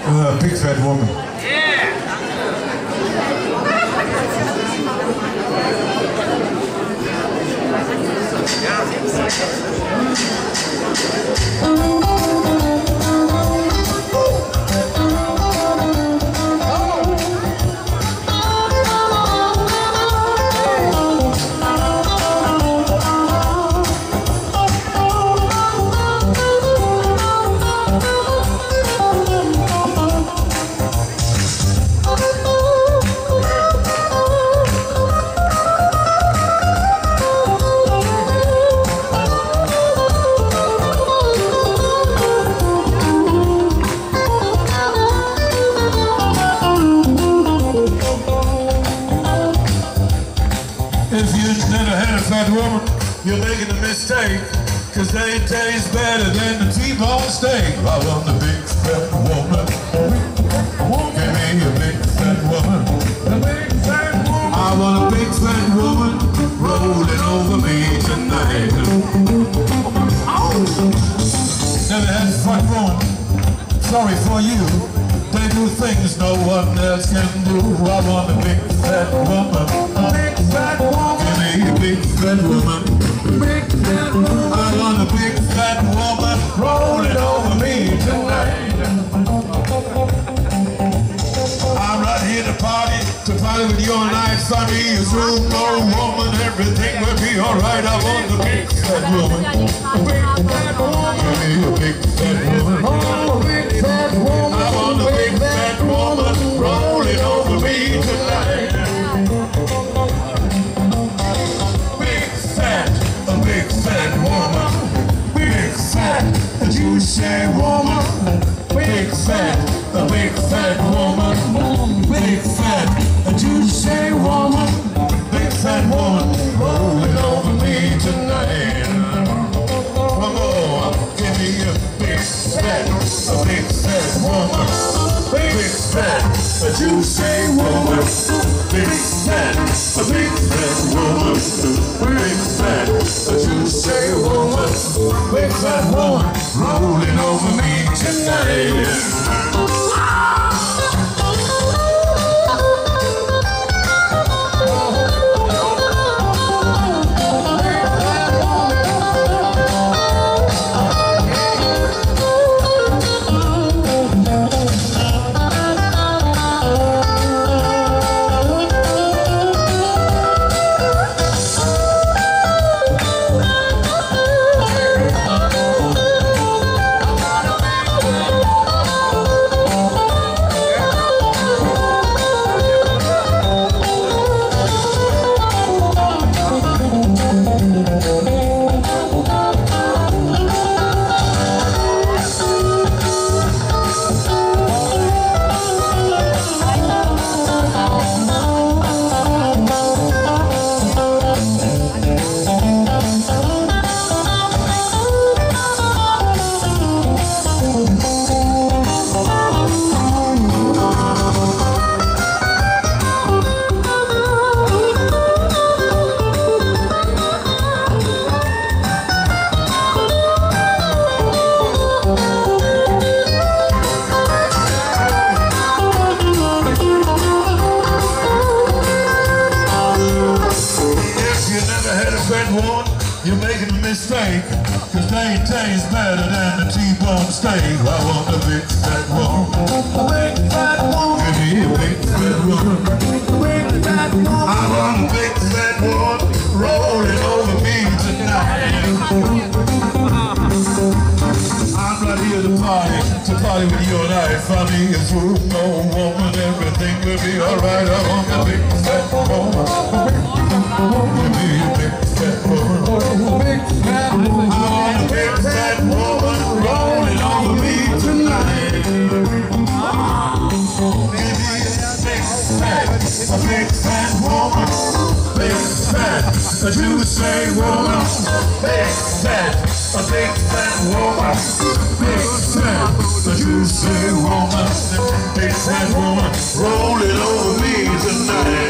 Big fat woman. If you never had a fat woman, you're making a mistake, cause they taste better than the T-bone steak. I want a big fat woman. Give me a big fat woman. I want a big fat woman rolling over me tonight. Never had a fat woman. Sorry for you. They do things no one else can do. I want a big fat woman. Big fat woman. Give me a big fat woman. Big fat woman. I want a big fat woman rolling over me tonight. I'm right here to party with you and I. Sunny is room, no woman, everything will be alright. I want a big fat woman. Big fat woman. Give me a big fat woman. Oh, big fat woman. I want a big fat woman rolling over me tonight. A big fat woman. Big fat, a juicy woman. Big fat, a big fat woman. Big fat, a juicy woman. Big fat woman rolling over me tonight. One more, give me a big fat woman. Big fat, a juicy woman. Big fat, a big fat woman. Big fat, a juicy woman. Big fat woman rolling over me tonight. You're making a mistake, cause they taste better than the T-bone steak. I want a big fat woman. A big fat woman. Give me a big fat woman. Big fat woman. I want a big fat woman rolling over me tonight. I'm not here to party with you and I. Funny as room, no woman, everything will be alright. I want a big fat woman. Give me a big fat woman. Big fat woman. I want a big fat woman rolling over me tonight. Give me a big fat woman. Big fat, a juicy woman. Big fat, a big fat woman. Big fat, a juicy woman. Big fat woman rolling over me tonight.